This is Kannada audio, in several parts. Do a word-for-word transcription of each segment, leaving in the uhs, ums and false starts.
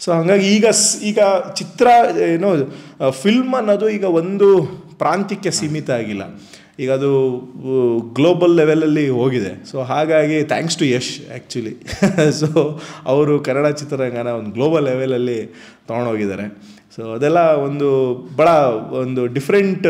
ಸೊ ಹಾಗಾಗಿ ಈಗ ಈಗ ಚಿತ್ರ ಏನೋ ಫಿಲ್ಮ್ ಅನ್ನೋದು ಈಗ ಒಂದು ಪ್ರಾಂತ್ಯಕ್ಕೆ ಸೀಮಿತ ಆಗಿಲ್ಲ, ಈಗ ಅದು ಗ್ಲೋಬಲ್ ಲೆವೆಲಲ್ಲಿ ಹೋಗಿದೆ. ಸೊ ಹಾಗಾಗಿ thanks to Yash actually. So ಅವರು ಕನ್ನಡ ಚಿತ್ರರಂಗನ ಒಂದು ಗ್ಲೋಬಲ್ ಲೆವೆಲಲ್ಲಿ ತೊಗೊಂಡೋಗಿದ್ದಾರೆ. ಸೊ ಅದೆಲ್ಲ ಒಂದು ಭಾಳ ಒಂದು ಡಿಫ್ರೆಂಟ್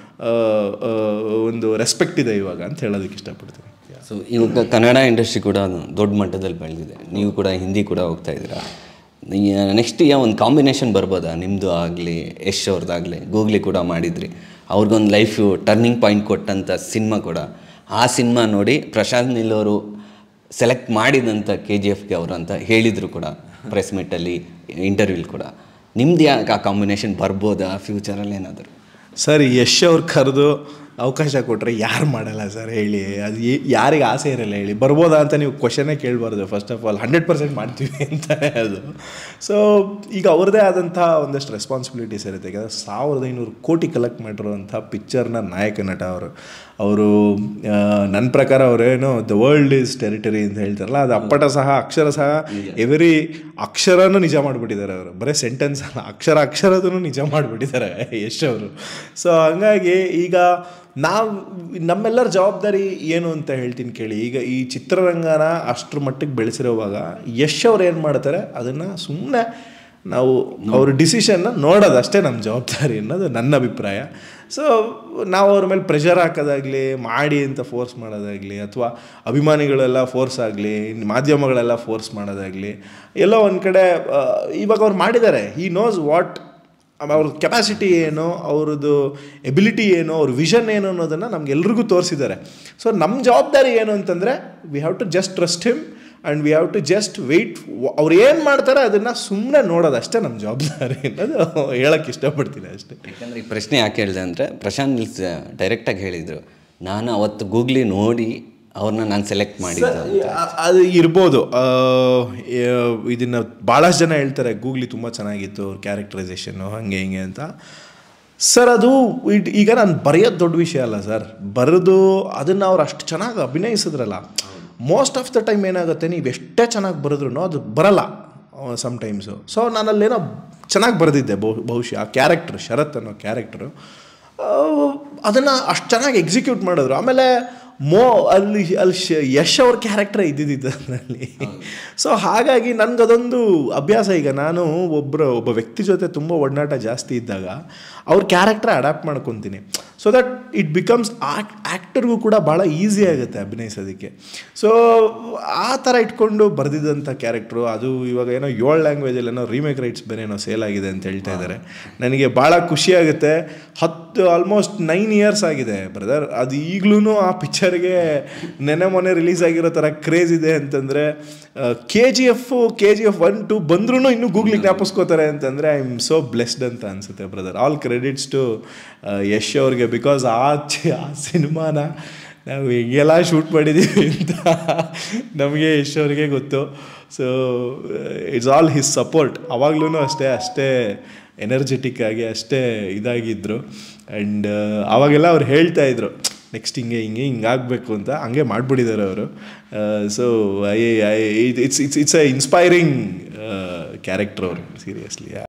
ಒಂದು ರೆಸ್ಪೆಕ್ಟ್ ಇದೆ ಇವಾಗ ಅಂತ ಹೇಳೋದಕ್ಕೆ ಇಷ್ಟಪಡ್ತೀನಿ. ಸೊ ಇವಾಗ ಕನ್ನಡ ಇಂಡಸ್ಟ್ರಿ ಕೂಡ ದೊಡ್ಡ ಮಟ್ಟದಲ್ಲಿ ಬೆಳೆದಿದೆ, ನೀವು ಕೂಡ ಹಿಂದಿ ಕೂಡ ಹೋಗ್ತಾ ಇದ್ದೀರಾ. ನೆಕ್ಸ್ಟ್ ಈಗ ಒಂದು ಕಾಂಬಿನೇಷನ್ ಬರ್ಬೋದಾ ನಿಮ್ಮದು ಆಗಲಿ ಯಶ್ ಅವ್ರದ್ದಾಗಲಿ? ಗೂಗ್ಲಿ ಕೂಡ ಮಾಡಿದ್ರಿ, ಅವ್ರಿಗೊಂದು ಲೈಫು ಟರ್ನಿಂಗ್ ಪಾಯಿಂಟ್ ಕೊಟ್ಟಂಥ ಸಿನಿಮಾ ಕೂಡ. ಆ ಸಿನಿಮಾ ನೋಡಿ ಪ್ರಶಾಂತ್ ನೀಲ್ ಅವರು ಸೆಲೆಕ್ಟ್ ಮಾಡಿದಂಥ ಕೆ ಜಿ ಎಫ್ಗೆ ಅವರು ಅಂತ ಹೇಳಿದರು ಕೂಡ ಪ್ರೆಸ್ ಮೀಟಲ್ಲಿ, ಇಂಟರ್ವ್ಯೂಲಿ ಕೂಡ. ನಿಮ್ದು ಯಾಕೆ ಆ ಕಾಂಬಿನೇಷನ್ ಬರ್ಬೋದಾ ಫ್ಯೂಚರಲ್ಲಿ ಏನಾದರೂ? ಸರ್, ಯಶ್ ಅವ್ರು ಕರೆದು ಅವಕಾಶ ಕೊಟ್ಟರೆ ಯಾರು ಮಾಡಲ್ಲ ಸರ್ ಹೇಳಿ? ಅದು ಯಾರಿಗೆ ಆಸೆ ಇರಲ್ಲ ಹೇಳಿ? ಬರ್ಬೋದಾ ಅಂತ ನೀವು ಕ್ವಶನ್ನೇ ಕೇಳಬಾರ್ದು. First of all hundred percent ಮಾಡ್ತೀವಿ ಅಂತಾನೆ ಅದು. ಸೊ ಈಗ ಅವ್ರದ್ದೇ ಆದಂಥ ಒಂದಷ್ಟು ರೆಸ್ಪಾನ್ಸಿಬಿಲಿಟೀಸ್ ಇರುತ್ತೆ. ಯಾಕಂದರೆ ಸಾವಿರದ ಐನೂರು ಕೋಟಿ ಕಲೆಕ್ಟ್ ಮಾಡಿರುವಂಥ ಪಿಕ್ಚರ್ನ ನಾಯಕ ನಟ ಅವರು. ಅವರು ನನ್ನ ಪ್ರಕಾರ ಅವರೇನು ದ ವರ್ಲ್ಡ್ ಈಸ್ ಟೆರಿಟರಿ ಅಂತ ಹೇಳ್ತಾರಲ್ಲ, ಅದು ಅಪ್ಪಟ ಸಹ ಅಕ್ಷರ ಸಹ ಎವ್ರಿ ಅಕ್ಷರನೂ ನಿಜ ಮಾಡಿಬಿಟ್ಟಿದ್ದಾರೆ ಅವರು. ಬರೀ ಸೆಂಟೆನ್ಸ್ ಅಲ್ಲ, ಅಕ್ಷರ ಅಕ್ಷರದೂ ನಿಜ ಮಾಡಿಬಿಟ್ಟಿದ್ದಾರೆ ಯಶ್ ಅವರು. ಸೊ ಹಂಗಾಗಿ ಈಗ ನಾವು ನಮ್ಮೆಲ್ಲರ ಜವಾಬ್ದಾರಿ ಏನು ಅಂತ ಹೇಳ್ತೀನಿ ಕೇಳಿ. ಈಗ ಈ ಚಿತ್ರರಂಗನ ಅಷ್ಟರ ಮಟ್ಟಿಗೆ ಬೆಳೆಸಿರೋವಾಗ ಯಶ್ ಅವ್ರು ಏನು ಮಾಡ್ತಾರೆ ಅದನ್ನು ಸುಮ್ಮನೆ ನಾವು ಅವ್ರ ಡಿಸಿಷನ್ನ ನೋಡೋದು ಅಷ್ಟೇ ನಮ್ಮ ಜವಾಬ್ದಾರಿ ಅನ್ನೋದು ನನ್ನ ಅಭಿಪ್ರಾಯ. ಸೊ ನಾವು ಅವ್ರ ಮೇಲೆ ಪ್ರೆಷರ್ ಹಾಕೋದಾಗಲಿ, ಮಾಡಿ ಅಂತ ಫೋರ್ಸ್ ಮಾಡೋದಾಗಲಿ, ಅಥವಾ ಅಭಿಮಾನಿಗಳೆಲ್ಲ ಫೋರ್ಸ್ ಆಗಲಿ, ಮಾಧ್ಯಮಗಳೆಲ್ಲ ಫೋರ್ಸ್ ಮಾಡೋದಾಗಲಿ, ಎಲ್ಲೋ ಒಂದು ಕಡೆ ಇವಾಗ ಅವ್ರು ಮಾಡಿದ್ದಾರೆ. ಹಿ ನೋಸ್ ವಾಟ್ ಅವ್ರ ಕೆಪಾಸಿಟಿ ಏನು, ಅವ್ರದ್ದು ಎಬಿಲಿಟಿ ಏನು, ಅವ್ರ ವಿಷನ್ ಏನು ಅನ್ನೋದನ್ನು ನಮ್ಗೆಲ್ರಿಗೂ ತೋರಿಸಿದ್ದಾರೆ. ಸೊ ನಮ್ಮ ಜವಾಬ್ದಾರಿ ಏನು ಅಂತಂದರೆ we have to just trust him and we have to just wait. ಅವ್ರು ಏನು ಮಾಡ್ತಾರೆ ಅದನ್ನು ಸುಮ್ಮನೆ ನೋಡೋದು ಅಷ್ಟೇ ನಮ್ಮ ಜವಾಬ್ದಾರಿ ಅನ್ನೋದು ಹೇಳೋಕ್ಕೆ ಇಷ್ಟಪಡ್ತೀನಿ ಅಷ್ಟೇ. ಯಾಕಂದರೆ ಈ ಪ್ರಶ್ನೆ ಯಾಕೆ ಹೇಳಿದೆ ಅಂದರೆ ಪ್ರಶಾಂತ್ ನೀಲ್ ಡೈರೆಕ್ಟಾಗಿ ಹೇಳಿದರು, ನಾನು ಅವತ್ತು ಗೂಗ್ಲಿ ನೋಡಿ ಅವ್ರನ್ನ ನಾನು ಸೆಲೆಕ್ಟ್ ಮಾಡಿದ್ದೆ. ಅದು ಇರ್ಬೋದು. ಇದನ್ನು ಭಾಳಷ್ಟು ಜನ ಹೇಳ್ತಾರೆ ಗೂಗ್ಲಿ ತುಂಬ ಚೆನ್ನಾಗಿತ್ತು ಅವ್ರ ಕ್ಯಾರೆಕ್ಟರೈಸೇಷನ್ನು ಹಾಗೆ ಹಿಂಗೆ ಅಂತ. ಸರ್ ಅದು ಈಗ ನಾನು ಬರೆಯೋದು ದೊಡ್ಡ ವಿಷಯ ಅಲ್ಲ ಸರ್, ಬರೆದು ಅದನ್ನು ಅವ್ರು ಅಷ್ಟು ಚೆನ್ನಾಗಿ ಅಭಿನಯಿಸಿದ್ರಲ್ಲ. ಮೋಸ್ಟ್ ಆಫ್ ದ ಟೈಮ್ ಏನಾಗುತ್ತೆ, ನೀವು ಎಷ್ಟೇ ಚೆನ್ನಾಗಿ ಬರೆದ್ರೂ ಅದು ಬರಲ್ಲ ಸಮ್ಟೈಮ್ಸು. ಸೊ ನಾನಲ್ಲೇನೋ ಚೆನ್ನಾಗಿ ಬರೆದಿದ್ದೆ ಬಹು ಬಹುಶಃ ಆ ಕ್ಯಾರೆಕ್ಟ್ರು, ಶರತ್ ಅನ್ನೋ ಕ್ಯಾರೆಕ್ಟ್ರು ಅದನ್ನು ಅಷ್ಟು ಚೆನ್ನಾಗಿ ಎಕ್ಸಿಕ್ಯೂಟ್ ಮಾಡಿದ್ರು. ಆಮೇಲೆ ಮೋ ಅಲ್ಲಿ ಅಲ್ಲಿ ಶ ಯಶ್ ಅವ್ರ ಕ್ಯಾರೆಕ್ಟರ್ ಇದ್ದಿದ್ದು ಅದರಲ್ಲಿ. ಸೊ ಹಾಗಾಗಿ ನನಗದೊಂದು ಅಭ್ಯಾಸ. ಈಗ ನಾನು ಒಬ್ಬರು ಒಬ್ಬ ವ್ಯಕ್ತಿ ಜೊತೆ ತುಂಬ ಒಡನಾಟ ಜಾಸ್ತಿ ಇದ್ದಾಗ ಅವ್ರ ಕ್ಯಾರೆಕ್ಟರ್ ಅಡ್ಯಾಪ್ಟ್ ಮಾಡ್ಕೊತೀನಿ. ಸೊ ದಟ್ ಇಟ್ ಬಿಕಮ್ಸ್ ಆಕ್ ಆ್ಯಕ್ಟರ್ಗೂ ಕೂಡ ಭಾಳ ಈಸಿ ಆಗುತ್ತೆ ಅಭಿನಯಿಸೋದಕ್ಕೆ. ಸೊ ಆ ಥರ ಇಟ್ಕೊಂಡು ಬರೆದಿದ್ದಂಥ ಕ್ಯಾರೆಕ್ಟ್ರು ಅದು ಇವಾಗ ಏನೋ ಏಳು ಲ್ಯಾಂಗ್ವೇಜಲ್ಲಿ ಏನೋ ರೀಮೇಕ್ ರೈಟ್ಸ್ ಬೇರೆ ಏನೋ ಸೇಲ್ ಆಗಿದೆ ಅಂತ ಹೇಳ್ತಾ ಇದ್ದಾರೆ. ನನಗೆ ಭಾಳ ಖುಷಿಯಾಗುತ್ತೆ. ಹತ್ತು ಆಲ್ಮೋಸ್ಟ್ ನೈನ್ ಇಯರ್ಸ್ ಆಗಿದೆ ಬ್ರದರ್, ಅದು ಈಗಲೂ ಆ ಪಿಕ್ಚರ್ಗೆ ನೆನೆ ಮೊನ್ನೆ ರಿಲೀಸ್ ಆಗಿರೋ ಥರ ಕ್ರೇಜ್ ಇದೆ ಅಂತಂದರೆ. K G F K G F one two ಬಂದ್ರೂ ಇನ್ನೂ ಗೂಗ್ಲಿ ಜ್ಞಾಪಿಸ್ಕೋತಾರೆ ಅಂತಂದರೆ ಐ ಆಮ್ ಸೋ ಬ್ಲೆಸ್ಡ್ ಅಂತ ಅನಿಸುತ್ತೆ brother. All credits to Yash ಅವ್ರಿಗೆ. ಬಿಕಾಸ್ ಆ ಆ ಸಿನಿಮಾನ ನಾವು ಹೆಂಗೆಲ್ಲ ಶೂಟ್ ಮಾಡಿದ್ದೀವಿ ಅಂತ ನಮಗೆ ಯಶ್ ಅವ್ರಿಗೆ ಗೊತ್ತು. So it's all his support. ಅವಾಗ್ಲೂ ಅಷ್ಟೇ ಅಷ್ಟೇ ಎನರ್ಜೆಟಿಕ್ ಆಗಿ ಅಷ್ಟೇ ಇದಾಗಿದ್ದರು. ಆ್ಯಂಡ್ ಆವಾಗೆಲ್ಲ ಅವ್ರು ಹೇಳ್ತಾಯಿದ್ರು ನೆಕ್ಸ್ಟ್ ಹಿಂಗೆ ಹಿಂಗೆ ಹಿಂಗಾಗಬೇಕು ಅಂತ, ಹಂಗೆ ಮಾಡಿಬಿಟ್ಟಿದ್ದಾರೆ ಅವರು. So I I it's it's it's a inspiring character ಅವರು, ಸೀರಿಯಸ್ಲಿ.